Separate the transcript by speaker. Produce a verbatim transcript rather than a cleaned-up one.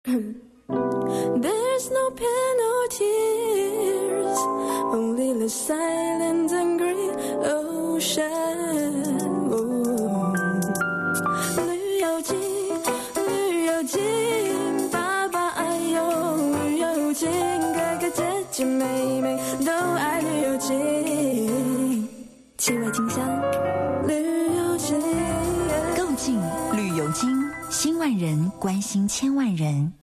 Speaker 1: There's no pain or tears, only the silent and green ocean. Oh. 旅游精，旅游精，爸爸爱用旅游精，哥哥姐姐妹妹都爱旅游精。气味清香，旅游精。
Speaker 2: 购进旅游精，新万人关心千万人。